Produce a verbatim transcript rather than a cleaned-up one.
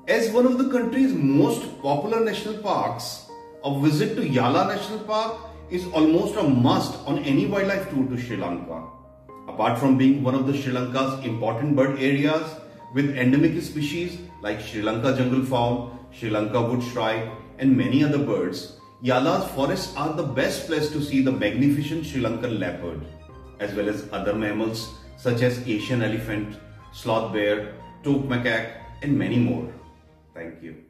As one of the country's most popular national parks, a visit to Yala National Park is almost a must on any wildlife tour to Sri Lanka. Apart from being one of the Sri Lanka's important bird areas with endemic species like Sri Lanka Junglefowl, Sri Lanka Woodshrike and many other birds, Yala's forests are the best place to see the magnificent Sri Lankan leopard, as well as other mammals such as Asian elephant, sloth bear, toque macaque and many more. Thank you.